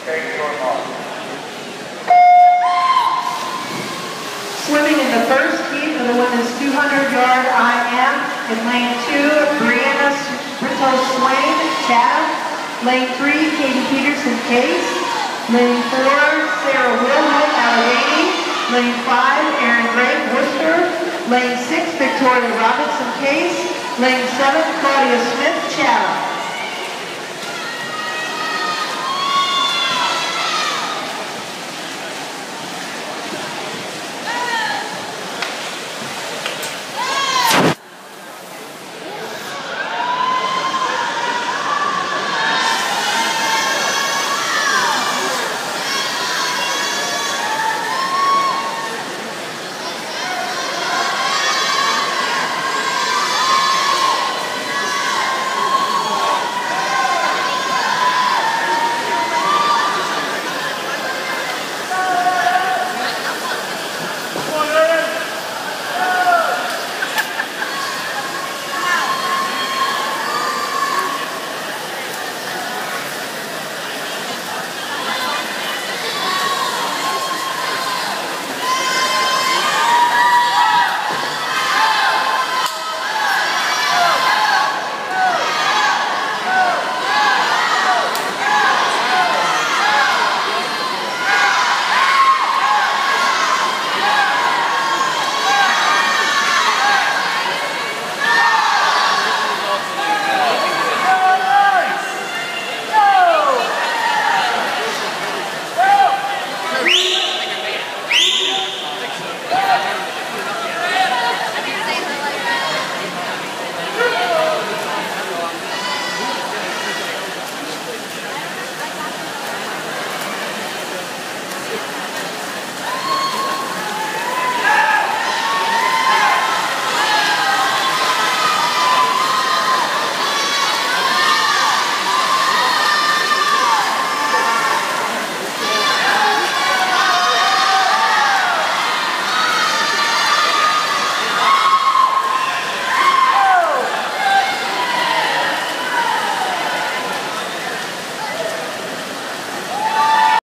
Swimming in the first heat of the women's 200-yard IM in lane 2, Brianna Brito-Swain, Chatham. Lane 3, Katie Peterson, Case. Lane 4, Sarah Wilhelm, Allegheny. Lane 5, Erin Gray, Wooster. Lane 6, Victoria Robinson, Case. Lane 7, Claudia Smith, Chatham.